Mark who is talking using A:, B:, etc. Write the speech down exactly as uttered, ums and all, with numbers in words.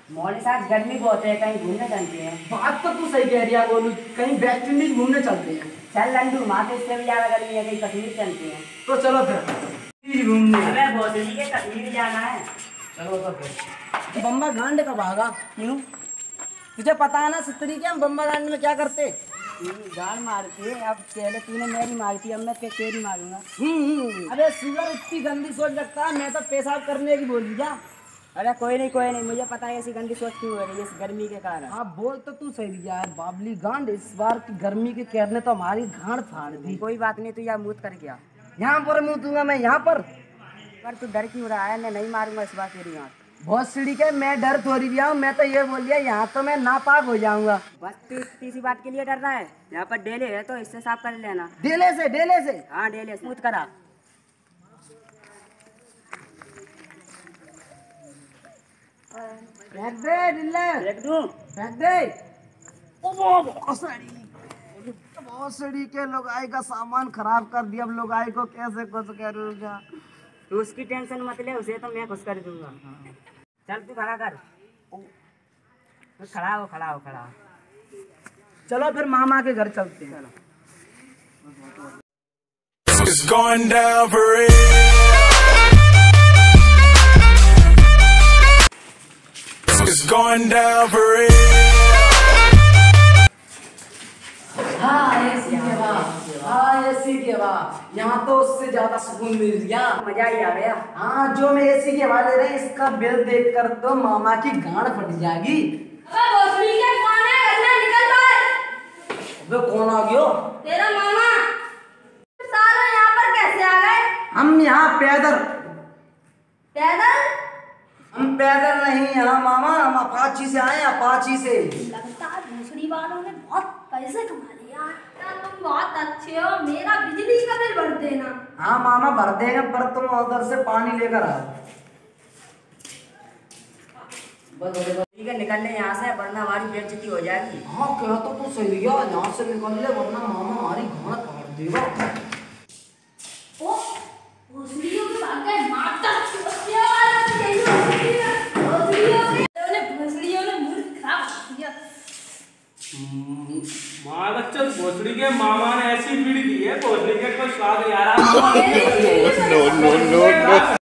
A: मौली साहब गर्मी बहुत है, कहीं घूमने चलते हैं।
B: बात तो तू सही कह रही है गोलू, कहीं वेस्ट इंडीज घूमने चलते हैं।
A: चल लंडू, वहाँ तो इससे भी ज्यादा गर्मी है, कहीं कश्मीर चलते हैं।
B: तो चलो फिर घूमने।
A: अबे भोसड़ी के कश्मीर जाना है।
B: चलो तो फिर। बम्बा घाट कब आगा?
A: क्यों?
B: तुझे पता है ना सितरी के हम बम्बा घाट में क्या करते?
A: गाड़ मारते। अब पहले तूने मेरी मारी थी, अब मैं तेरी मारूंगा।
B: हम्म। अरे सुगर इतनी गंदी सोच रखता है, मैं तो पेशाब करने की बोली जा।
A: अरे कोई नहीं कोई नहीं, मुझे पता है ऐसी गंदी सोच क्यों हो रही है, इस गर्मी के कारण।
B: हाँ बोल तो तू सही यार, बाबली गांड इस बार की गर्मी के कहर ने तो हमारी गांड फाड़ दी।
A: कोई बात नहीं, तू यहाँ मूत कर गया।
B: यहाँ पर मुँह दूंगा मैं, यहाँ पर।
A: पर तू डर क्यों रहा है? मैं नहीं मारूंगा इस बार तेरी गांड।
B: बहुत सीढ़ी के मैं डर थोड़ी गया हूँ, मैं तो ये बोल दिया यहाँ तो मैं नापाक हो जाऊंगा।
A: बस तू इसी बात के लिए डर रहा है? यहाँ पर डेले है तो इससे साफ कर लेना।
B: डेले से? डेले से?
A: हाँ डेले से मूत करा।
B: फेंक दे डिल्ले,
A: फेंक दूं?
B: फेंक दे। ओ बहुत सड़ी, बहुत सड़ी के लोग आए का सामान खराब कर दिया। अब लोग आए को कैसे खुश करूँगा?
A: तू उसकी टेंशन मत ले, उसे तो मैं खुश कर दूंगा। चल तू खड़ा कर। तू खड़ा हो खड़ा हो खड़ा हो।
B: चलो फिर मामा के घर चलते हैं।
C: It's going down for real. It's going down for real.
B: हाँ एसी के बाद, हाँ एसी के बाद यहाँ तो उससे ज्यादा सुकून मिल गया,
A: मजा ही आ गया।
B: हाँ जो मैं एसी के बाद ले रहे हैं, इसका बिल देख कर तो मामा की गांड फट जाएगी। अबे कौन आ गया?
D: तेरा मामा। सालों यहाँ पर कैसे आ गए?
B: हम यहाँ पैदल।
D: पैदल?
B: हम पैदल नहीं यहाँ मामा, हम अपाची से आए, अपाची से।
D: लगता है भोसड़ी वालों ने बहुत पैसे कमा लिए यार। यार तुम बहुत अच्छे हो, मेरा बिजली का बिल भर देना।
B: हाँ मामा भर देंगे, पर तुम उधर से पानी लेकर आओ।
A: ठीक है निकल ले यहाँ से, वरना हमारी बेइज्जती हो जाएगी।
B: हाँ क्या तो तू सही है, यहाँ से निकल ले वरना मामा हमारी गांड काट देगा।
D: ओ भोसड़ियों के भाग गए माता। यार यही भोसड़ियों ने भोसड़ियों ने मूड खराब कर दिया।
E: माँ चल भोसड़ी के मामा ने ऐसी पीड़ी दी है, भोसड़ी के कोई स्वाद यार।
C: No, no, no, no.